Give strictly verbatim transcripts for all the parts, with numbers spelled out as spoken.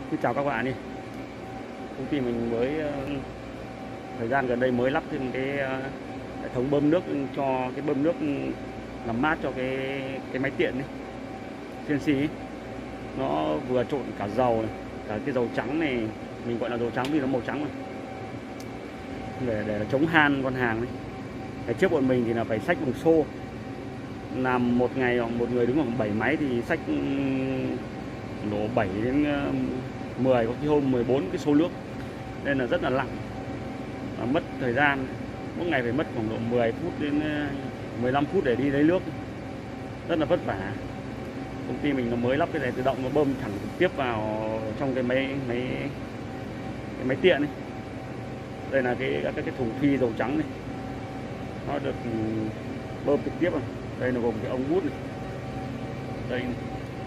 Xin chào các bạn đi. Công ty mình mới thời gian gần đây mới lắp thêm cái hệ thống bơm nước cho cái bơm nước làm mát cho cái cái máy tiện ấy, xê en xê ấy. Nó vừa trộn cả dầu này, cả cái dầu trắng này, mình gọi là dầu trắng vì nó màu trắng này, để để chống han con hàng đấy. Ngày trước bọn mình thì là phải xách bằng xô, làm một ngày một người đứng khoảng bảy máy thì xách đổ bảy đến mười, có khi hôm mười bốn cái xô nước, nên là rất là nặng, mất thời gian, mỗi ngày phải mất khoảng độ mười phút đến mười lăm phút để đi lấy nước, rất là vất vả. Công ty mình nó mới lắp cái này tự động, nó bơm thẳng trực tiếp vào trong cái máy máy cái máy tiện này. Đây là cái các cái thùng phi dầu trắng này, nó được bơm trực tiếp. Đây là gồm cái ống hút này, đây này.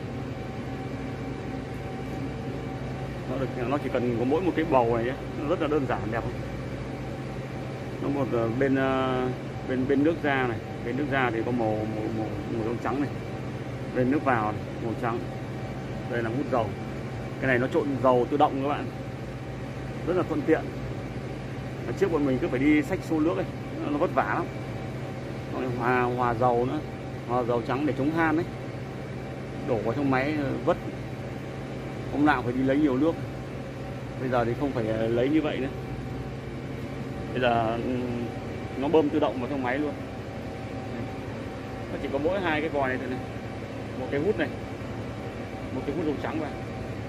Nó được, nó chỉ cần có mỗi một cái bầu này nhé, nó rất là đơn giản đẹp. Nó một bên bên bên nước ra này, bên nước ra thì có màu màu màu, màu dầu trắng này, bên nước vào này, màu trắng. Đây là hút dầu, cái này nó trộn dầu tự động các bạn, rất là thuận tiện. Trước bọn mình cứ phải đi xách xô nước ấy, nó vất vả lắm. Hòa hòa dầu nữa, hòa dầu trắng để chống han đấy, đổ vào trong máy vất, hôm nào phải đi lấy nhiều nước. Bây giờ thì không phải lấy như vậy nữa, bây giờ nó bơm tự động vào trong máy luôn. Nó chỉ có mỗi hai cái vòi này thôi này, một cái hút này, một cái hút dầu trắng vào,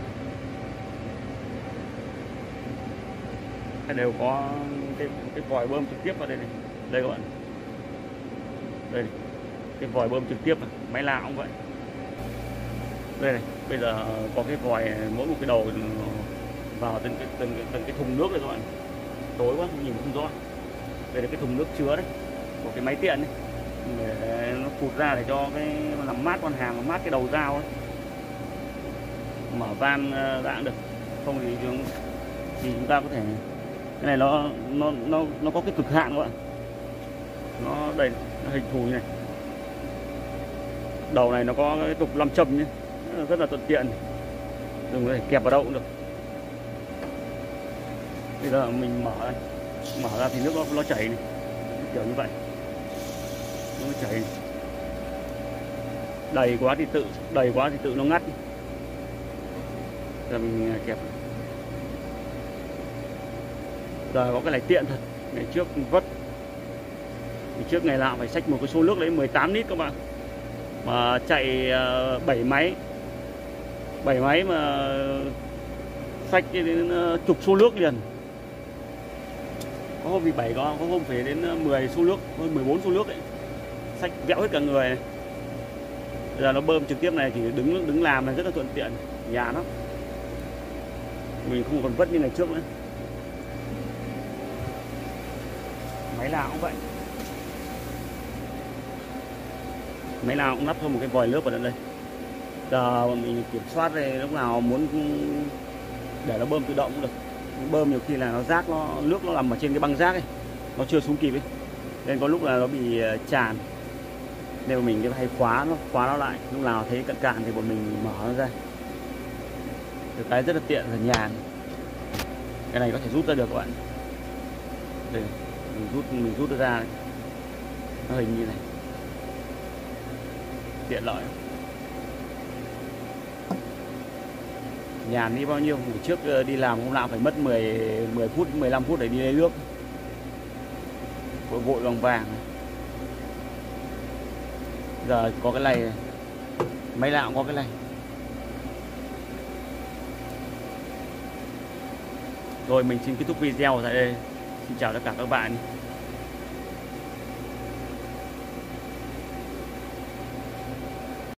cái đều có cái cái vòi bơm trực tiếp vào đây này. Đây các bạn, đây này, cái vòi bơm trực tiếp, máy lao cũng vậy. Đây này, bây giờ có cái vòi mỗi một cái đầu vào từng cái từng cái, từng cái thùng nước này các bạn. Tối quá nhìn không rõ. Đây là cái thùng nước chứa đấy của cái máy tiện này, để nó phụt ra để cho cái làm mát con hàng, mát cái đầu dao ấy. Mở van đã được, không thì chúng, thì chúng ta có thể, cái này nó nó nó nó có cái cực hạn các bạn. Nó đây, nó hình thù như này. Đầu này nó có cái trục nam châm nhé, rất là thuận tiện, dùng để kẹp vào đâu cũng được. Bây giờ mình mở đây, mở ra thì nước nó, nó chảy này, kiểu như vậy, nó chảy này. Đầy quá thì tự đầy quá thì tự nó ngắt. Giờ mình kẹp. Giờ có cái này tiện thật, ngày trước vất, ngày trước ngày nào phải xách một cái xô nước đấy mười tám lít các bạn, mà chạy bảy máy bảy máy mà xách đến chục xô nước liền. Có hôm vì bảy, có có hôm phải đến mười xô nước, hơn mười bốn xô nước đấy, xách vẹo hết cả người này. Bây giờ nó bơm trực tiếp này, chỉ đứng đứng làm này rất là thuận tiện, nhàn lắm, mình không còn vất như ngày trước nữa. Máy nào cũng vậy, máy nào cũng lắp thêm một cái vòi nước vào đây. Giờ mình kiểm soát đây, lúc nào muốn để nó bơm tự động cũng được. Bơm nhiều khi là nó rác, nó nước nó nằm ở trên cái băng rác ấy, nó chưa xuống kịp ấy, nên có lúc là nó bị tràn, nên mà mình hay khóa nó khóa nó lại. Lúc nào thấy cạn cạn thì bọn mình mở nó ra. Được cái rất là tiện và nhàn. Cái này có thể rút ra được các bạn. Đây, mình rút mình rút nó ra này. Nó hình như này, tiện lợi, nhàn đi bao nhiêu. Ngày trước đi làm hôm nào phải mất mười mười phút mười lăm phút để đi lấy nước, vội vội vàng vàng. Giờ có cái này, máy nào cũng có cái này. Rồi mình xin kết thúc video tại đây. Xin chào tất cả các bạn.